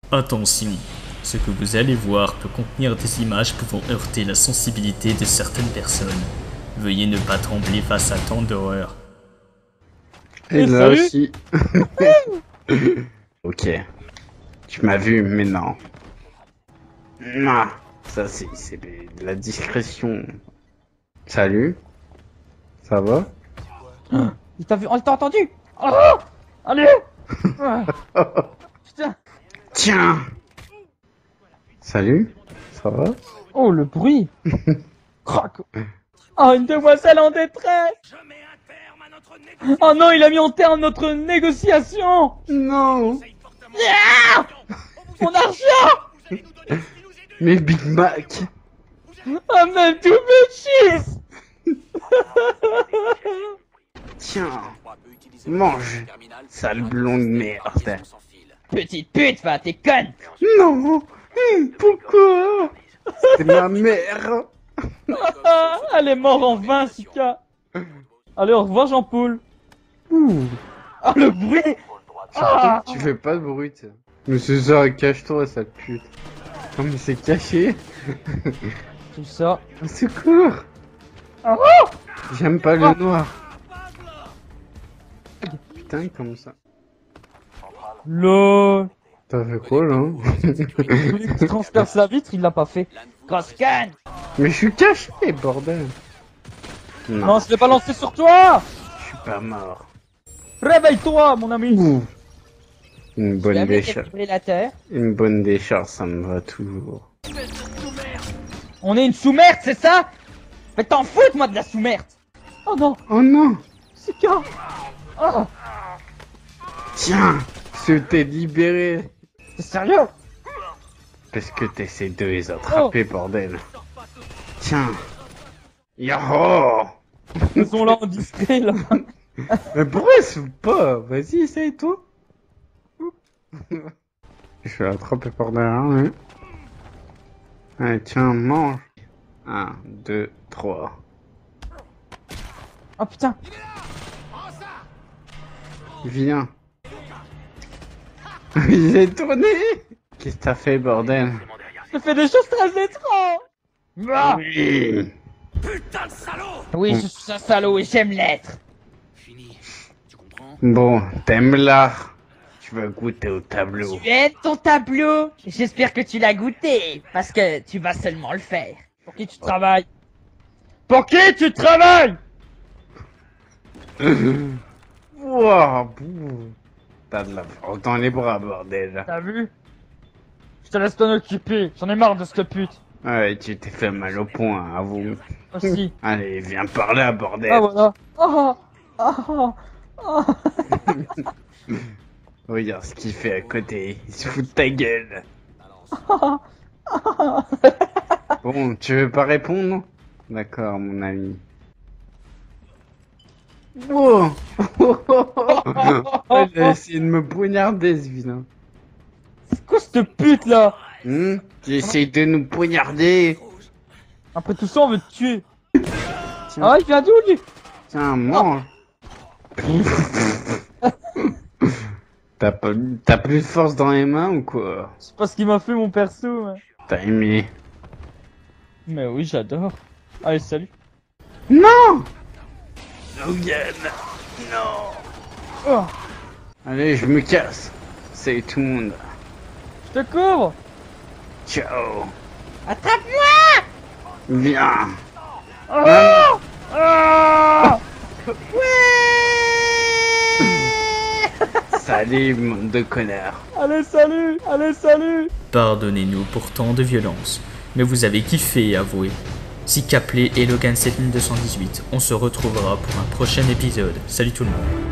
Attention, ce que vous allez voir peut contenir des images pouvant heurter la sensibilité de certaines personnes. Veuillez ne pas trembler face à tant d'horreur. Et là salut. aussi. Ok. Tu m'as vu, mais non. Non. Ça, c'est de la discrétion. Salut. Ça va? Il t'a vu, on t'a entendu. Oh, allez. Ah, putain. Tiens. Salut. Ça va? Oh, le bruit. Crac. Oh, une demoiselle en détresse. Oh non, il a mis en terme notre négociation. Non. Ah, mon argent. Mais Big Mac. Oh, même tout cheese. Tiens. Mange. Sale blonde merde. Petite pute, va, t'es conne. Non. Pourquoi? C'est ma mère. Ah, elle est morte en vain, Sika. Allez, au revoir, Jean-Paul. Ouh. Ah, le bruit. Ah. Tu fais pas de bruit, t'sais. Mais c'est ça, cache-toi, sale pute. Non mais c'est caché. Tout ça. Au secours. Ah. J'aime pas le noir. Putain, comme ça. LOL. T'as fait quoi là? Je voulais qu'il transperce la vitre, il l'a pas fait. Grosse canne. Mais je suis caché, bordel. Non, je l'ai balancé sur toi. Je suis pas mort. Réveille-toi, mon ami. Ouh. Une bonne décharge. Défibrillateur. Une bonne décharge, ça me va toujours. On est une sous-merde, c'est ça? Mais t'en fous, moi, de la sous-merde. Oh non, Oh non. Sika. Oh, Tiens, je t'ai libéré. t'es sérieux? Parce que t'essaies de les attraper, bordel. Tiens. Yahoo. Ils sont là en discret, là. Mais pourquoi ils se foutent pas? Vas-y, essaye toi. Je vais attraper par derrière, oui. Allez, tiens, mange. 1, 2, 3. Oh putain. Viens. Il est tourné. Qu'est-ce que t'as fait, bordel? Je fais des choses très étranges. Ah. Oui. Oui, je suis un salaud et j'aime l'être. Bon, t'aimes l'art. Tu vas goûter au tableau. Tu aimes ton tableau? J'espère que tu l'as goûté, parce que tu vas seulement le faire. Pour qui tu travailles? Pour qui tu travailles? Wouah, bouh. T'as de la force dans les bras, bordel. T'as vu? Je te laisse t'en occuper, j'en ai marre de cette pute. Ouais, tu t'es fait mal au poing, avoue. Aussi. Allez, viens par là, bordel. Ah voilà. Oh, oh, oh. Regarde ce qu'il fait à côté. Il se fout de ta gueule. Bon, tu veux pas répondre? D'accord, mon ami. Wow. Il a essayé de me poignarder, ce vilain. C'est quoi cette pute là? Tu essayes de nous poignarder. Après tout ça, on veut te tuer. Tiens. Ah, il vient d'où lui? Tiens, mange. T'as plus de force dans les mains ou quoi? C'est pas ce qu'il m'a fait mon perso. Mais, T'as aimé? mais oui, j'adore. Allez, salut. Non! Logan! Non! Oh, Allez, je me casse. Salut tout le monde. je te couvre. Ciao! Attrape-moi. Viens! Oh, oh. Salut, monde de connards! Allez, salut. Allez, salut. Pardonnez-nous pour tant de violence, mais vous avez kiffé, avouez. Si Capley et Logan 7218, on se retrouvera pour un prochain épisode. Salut tout le monde.